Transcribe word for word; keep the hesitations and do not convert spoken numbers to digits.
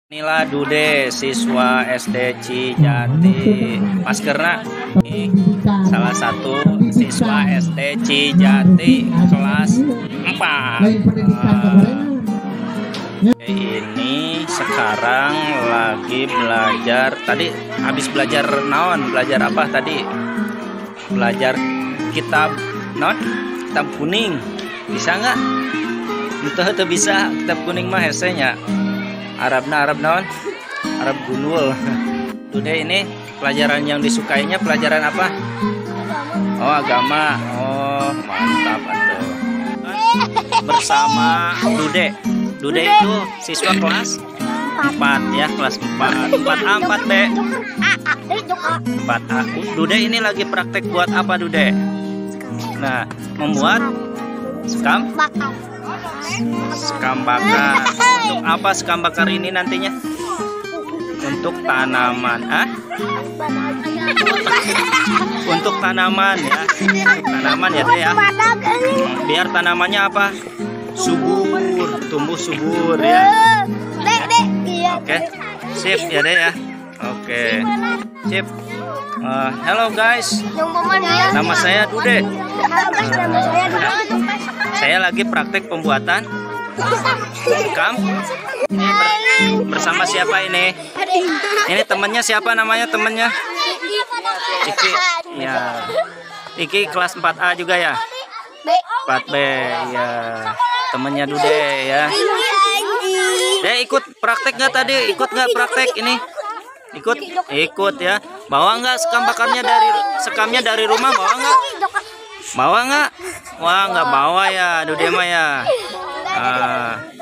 Inilah Dude, siswa S D Cijati. Maskerna ini salah satu siswa S D Cijati kelas empat. Uh, ini sekarang lagi belajar. Tadi habis belajar naon? Belajar apa tadi? Belajar kitab naon? Kitab kuning. Bisa nggak? Itu tuh bisa. Kitab kuning mah hesenya. Arabna Arab naon? Arab gundul. Dude ini pelajaran yang disukainya pelajaran apa? Oh, agama. Oh, mantap atuh. Bersama Dude. Dude itu siswa kelas empat ya, kelas empat. empat A, empat B. empat A. Dude ini lagi praktek buat apa, Dude? Nah, membuat sekam sekam bakar. Untuk apa sekam bakar ini nantinya? Untuk tanaman, ah? Untuk tanaman ya, tanaman ya deh ya. Biar tanamannya apa? Subur, tumbuh subur ya. Oke, sip ya deh ya. Oke, sip. Uh, hello guys, nama saya Dude. Uh, saya lagi praktek pembuatan sekam. Ini ber bersama siapa ini? Ini temennya siapa namanya temennya? Iki, ya. Iki kelas empat A juga ya? empat B ya. Temennya Dude ya. Dia ikut praktek nggak tadi? Ikut nggak praktek ini? Ikut, ikut ya. Bawa nggak sekam bakarnya dari sekamnya dari rumah? Bawa nggak? Bawa nggak? Wah, nggak bawa ya, Dude mah ya. Ah.